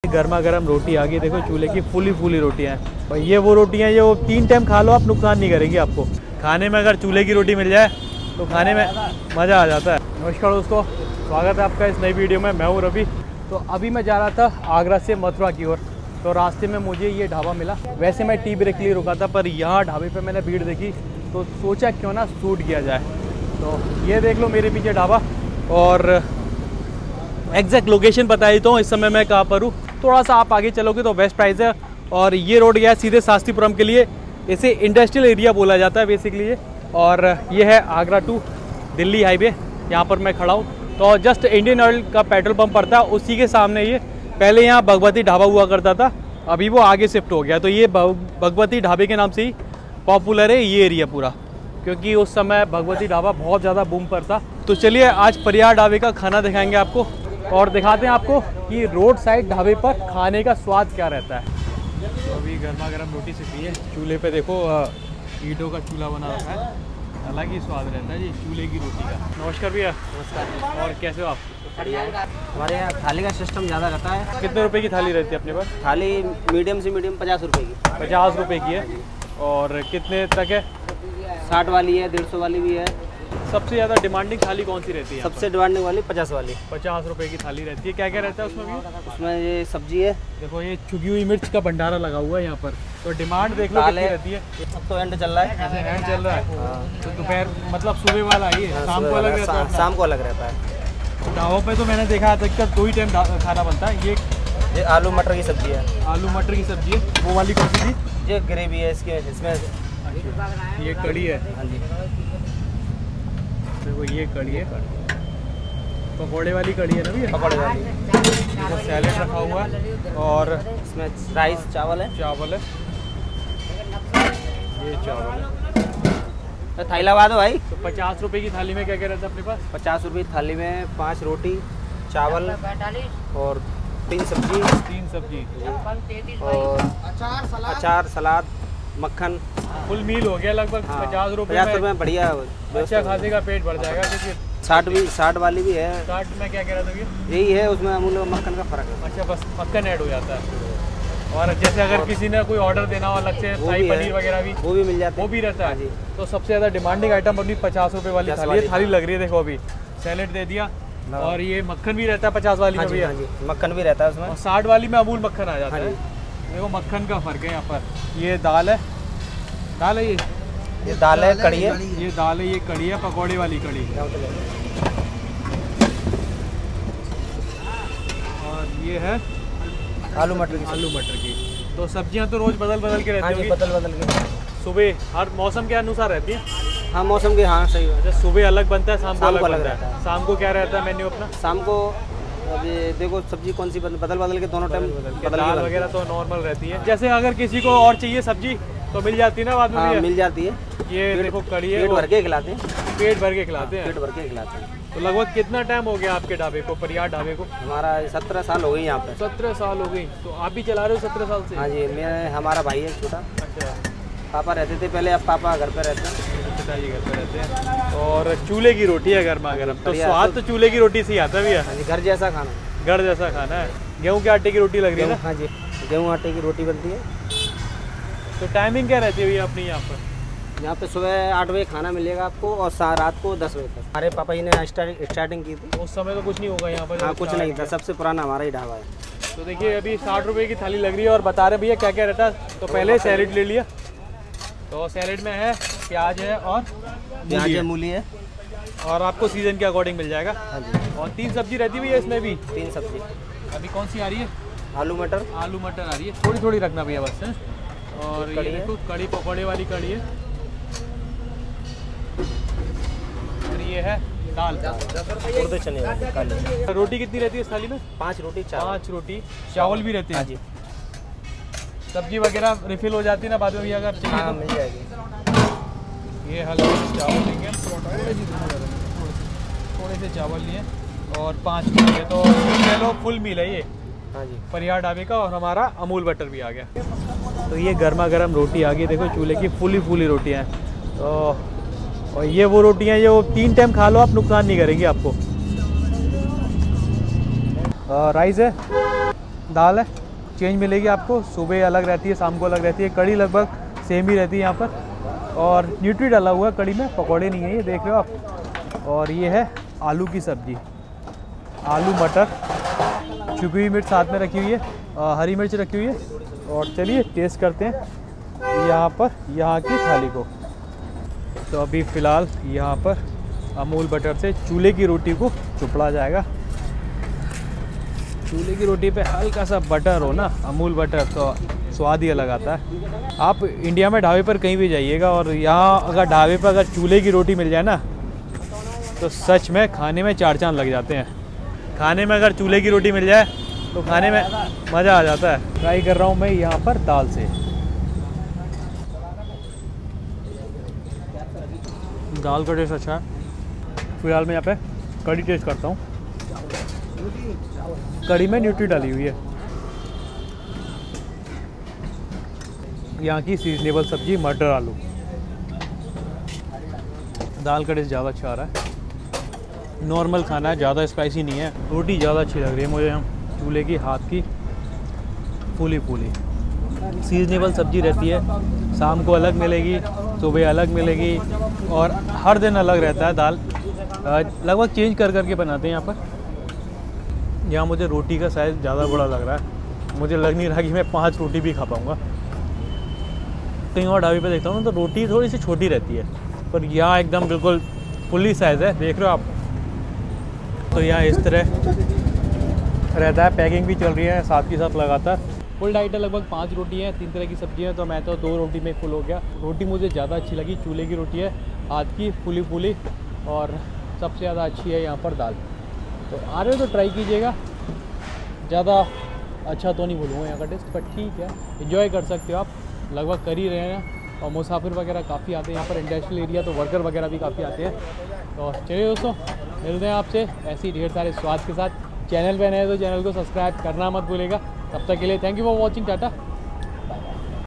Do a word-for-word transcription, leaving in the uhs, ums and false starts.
गर्मा गर्म रोटी आ गई, देखो चूल्हे की फूली फूली रोटियाँ हैं। और ये वो रोटियाँ जो तीन टाइम खा लो आप, नुकसान नहीं करेंगी आपको। खाने में अगर चूल्हे की रोटी मिल जाए तो खाने में मज़ा आ जाता है। नमस्कार दोस्तों, स्वागत है आपका इस नई वीडियो में। मैं हूँ रवि। तो अभी मैं जा रहा था आगरा से मथुरा की ओर, तो रास्ते में मुझे ये ढाबा मिला। वैसे मैं टी ब्रेक के लिए रुका था, पर यहाँ ढाबे पे मैंने भीड़ देखी तो सोचा क्यों ना शूट किया जाए। तो ये देख लो मेरे पीछे ढाबा, और एग्जैक्ट लोकेशन बता देता हूँ इस समय मैं कहाँ पर हूँ। थोड़ा सा आप आगे चलोगे तो वेस्ट प्राइस है, और ये रोड गया है सीधे शास्त्रीपुरम के लिए। इसे इंडस्ट्रियल एरिया बोला जाता है बेसिकली ये। और ये है आगरा टू दिल्ली हाईवे, यहाँ पर मैं खड़ा हूँ। तो जस्ट इंडियन ऑयल का पेट्रोल पंप पड़ता है, उसी के सामने ये। पहले यहाँ भगवती ढाबा हुआ करता था, अभी वो आगे शिफ्ट हो गया। तो ये भगवती ढाबे के नाम से ही पॉपुलर है ये एरिया पूरा, क्योंकि उस समय भगवती ढाबा बहुत ज़्यादा बूम पर था। तो चलिए आज परियार ढाबे का खाना दिखाएंगे आपको, और दिखाते हैं आपको कि रोड साइड ढाबे पर खाने का स्वाद क्या रहता है। तो अभी गर्मा गर्म रोटी सिकी है चूल्हे पे, देखो ईंटों का चूल्हा बना रखा है, अलग ही स्वाद रहता है जी चूल्हे की रोटी का। नमस्कार भैया। नमस्कार। और कैसे हो आप? हमारे यहाँ थाली का सिस्टम ज़्यादा रहता है। कितने रुपए की थाली रहती है अपने पास? थाली मीडियम से मीडियम पचास रुपए की। पचास रुपए की है। और कितने तक है? साठ वाली है, डेढ़ सौ वाली भी है। सबसे ज़्यादा डिमांडिंग थाली कौन सी रहती है? सबसे डिमांडिंग वाली पचास वाली। पचास रुपए की थाली रहती है। क्या क्या रहता है उसमें भी? उसमें ये सब्जी है, देखो ये छुगी हुई मिर्च का भंडारा लगा हुआ है यहाँ पर। तो डिमांड देख लो कितनी रहती है। अब तो एंड चल रहा है। ऐसे एंड चल रहा है। तो दोपहर मतलब सुबह वाला ही है, शाम को अलग रहता है। शाम को अलग रहता है। ढाबों पे तो मैंने देखा अधिकतर दो ही टाइम खाना बनता है। ये ये आलू मटर की सब्जी है। आलू मटर की सब्जी है। वो वाली कौन सी थी? ये ग्रेवी है इसके, इसमें ये कड़ी है। हाँ जी, देखो ये कड़ी है, पकौड़े वाली कड़ी है ना भैया? पकौड़े वाली। देखो सैलेड रखा हुआ है, और इसमें राइस चावल है। चावल है, ये चावल है। तो थाली लगा दो भाई। तो पचास रुपए की थाली में क्या क्या रहता है अपने पास? पचास रुपये थाली में पाँच रोटी, चावल और तीन सब्जी तीन सब्जी और अचार, सलाद, मक्खन। फुल मील हो गया लगभग। हाँ, पचास रुपए पचास रुपये में में बढ़िया। अच्छा खासे का पेट भर जाएगा। क्योंकि साठ भी साठ वाली भी है। साठ में क्या कह रहा था भैया? यही है, उसमें अमूल और मक्खन का फर्क है। अच्छा, बस मक्खन ऐड हो जाता है। और जैसे अगर किसी ने कोई ऑर्डर देना हो अलग से, शाही पनीर वगैरह भी वो भी मिल जाता है, वो भी रहता हाँ है। जी। तो सबसे ज़्यादा डिमांडिंग आइटम अपनी पचास रुपए वाली थाली है। थाली लग रही है देखो, अभी सैलेड दे दिया, और ये मक्खन भी रहता है पचास वाली में भैया। मक्खन भी रहता है उसमें, और साठ वाली में अमूल मक्खन आ जाता है। देखो मक्खन का फ़र्क है यहाँ पर। ये दाल है, दाल है ये ये दाल है, कड़ी है, ये दाल है, ये कड़ी है, पकौड़े वाली कड़ी। और ये है आलू मटर की आलू मटर की। तो सब्जियां तो रोज बदल बदल के रहती हैं? बदल बदल के सुबह हर मौसम के अनुसार रहती है। हाँ, मौसम के, हाँ सही है। अच्छा, सुबह अलग बनता है, शाम को अलग बनता रहता है। शाम को क्या रहता है मेन्यू अपना? शाम को अभी देखो सब्जी कौन सी बदल बदल के दोनों टाइम बदल दाल वगैरह तो नॉर्मल रहती है। जैसे अगर किसी को और चाहिए सब्जी तो मिल जाती है ना बाद में? हाँ, मिल जाती है। ये देखो कड़ी है, पेट भर के खिलाते हैं। पेट भर के खिलाते हैं। पेट भर के खिलाते हैं। तो लगभग कितना टाइम हो गया आपके ढाबे को, परियार ढाबे को? हमारा सत्रह साल हो गई यहाँ पे। सत्रह साल हो गई। तो आप भी चला रहे हो सत्रह साल से? हाँ जी, मैं, हमारा भाई है छोटा। अच्छा, पापा रहते थे पहले, अब पापा घर पे रहते हैं। पिताजी घर पे रहते हैं। और चूल्हे की रोटी है गर्मा गर्म, तो स्वाद तो चूल्हे की रोटी से ही आता है भैया। हाँ जी, घर जैसा खाना। घर जैसा खाना है। गेहूं के आटे की रोटी लग रही है ना? हाँ जी, गेहूँ आटे की रोटी बनती है। तो टाइमिंग क्या रहती है भैया अपनी यहाँ पर? यहाँ पे सुबह आठ बजे खाना मिलेगा आपको, और रात को दस बजे तक। हमारे पापा जी ने स्टार्टिंग की थी। उस समय तो कुछ नहीं होगा यहाँ पर? हाँ, कुछ नहीं था, सबसे पुराना हमारा ही ढाबा है। तो देखिए अभी साठ रुपए की थाली लग रही है, और बता रहे भैया क्या क्या रहता है। तो पहले सैलेड ले लिया, तो सैलेड में है प्याज है और प्याज है, मूली है, और आपको सीजन के अकॉर्डिंग मिल जाएगा। हाँ जी। और तीन सब्जी रहती है इसमें भी? तीन सब्जी। अभी कौन सी आ रही है? आलू मटर। आलू मटर आ रही है, थोड़ी थोड़ी रखना भैया बस है। और ये देखो कड़ी, पकौड़े वाली कड़ी है। और ये है दाल, उड़द चने वाली काली। रोटी कितनी रहती है इस थाली में? पाँच रोटी, चावल। पाँच रोटी, चावल भी रहते हैं? हाँ जी। सब्जी वगैरह रिफिल हो जाती है ना बाद में भी अगर चाहिए? हाँ, मिल जाएगी। ये हल्के से चावल लेंगे, थोड़े से चावल लिए, और पाँच रोटी। तो चलो फुल मील है ये। हाँ जी, परियार ढाबे का। और हमारा अमूल बटर भी आ गया। तो ये गर्मा गर्म रोटी आ गई, देखो चूल्हे की फूली फूली रोटियाँ हैं। तो और ये वो रोटियाँ जो तीन टाइम खा लो आप, नुकसान नहीं करेंगी आपको। राइस है, दाल है, चेंज मिलेगी आपको, सुबह अलग रहती है, शाम को अलग रहती है। कड़ी लगभग सेम ही रहती है यहाँ पर, और न्यूट्री डाला हुआ है कड़ी में, पकौड़े नहीं है ये, देख रहे हो आप। और ये है आलू की सब्ज़ी, आलू मटर, छुपी हुई मिर्च साथ में रखी हुई है, आ, हरी मिर्च रखी हुई है। और चलिए टेस्ट करते हैं यहाँ पर यहाँ की थाली को। तो अभी फ़िलहाल यहाँ पर अमूल बटर से चूल्हे की रोटी को चुपड़ा जाएगा। चूल्हे की रोटी पे हल्का सा बटर हो ना, अमूल बटर, तो स्वाद ही अलग आता है। आप इंडिया में ढाबे पर कहीं भी जाइएगा और यहाँ अगर ढाबे पर अगर चूल्हे की रोटी मिल जाए ना, तो सच में खाने में चार चांद लग जाते हैं। खाने में अगर चूल्हे की रोटी मिल जाए तो खाने में मज़ा आ जाता है। ट्राई कर रहा हूँ मैं यहाँ पर दाल से। दाल का टेस्ट अच्छा है। फिलहाल मैं यहाँ पे कड़ी टेस्ट करता हूँ। कड़ी में न्यूट्री डाली हुई है। यहाँ की सीजनेबल सब्जी मटर आलू। दाल का टेस्ट ज़्यादा अच्छा आ रहा है। नॉर्मल खाना है, ज़्यादा स्पाइसी नहीं है। रोटी ज़्यादा अच्छी लग रही है मुझे, हम चूल्हे की हाथ की, फूली फूली। सीजनेबल सब्जी रहती है, शाम को अलग मिलेगी, सुबह अलग मिलेगी, और हर दिन अलग रहता है दाल। लगभग चेंज कर करके बनाते हैं यहाँ पर। यहाँ मुझे रोटी का साइज़ ज़्यादा बड़ा लग रहा है। मुझे लग नहीं रहा कि मैं पाँच रोटी भी खा पाऊँगा। कहीं और ढाबे पे देखता हूँ तो रोटी थोड़ी सी छोटी रहती है, पर यहाँ एकदम बिल्कुल फुल्ली साइज़ है, देख रहे हो आप। तो यहाँ इस तरह रहता है, पैकिंग भी चल रही है साथ के साथ लगातार। फुल डाइट है, लगभग पाँच रोटी हैं, तीन तरह की सब्जी है, तो मैं तो दो रोटी में फुल हो गया। रोटी मुझे ज़्यादा अच्छी लगी, चूल्हे की रोटी है, हाथ की, फूली फूली, और सबसे ज़्यादा अच्छी है यहाँ पर दाल। तो आ रहे हो तो ट्राई कीजिएगा। ज़्यादा अच्छा तो नहीं बोलूँगा यहाँ का टेस्ट, पर ठीक है, एंजॉय कर सकते हो आप। लगभग कर ही रहे हैं, और मुसाफिर वगैरह काफ़ी आते हैं यहाँ पर, इंडस्ट्रियल एरिया, तो वर्कर वगैरह भी काफ़ी आते हैं। तो चलिए दोस्तों, मिलते हैं आपसे ऐसे ही ढेर सारे स्वाद के साथ। चैनल पे नए तो चैनल को सब्सक्राइब करना मत भूलेगा। तब तक के लिए thank you for watching, Tata.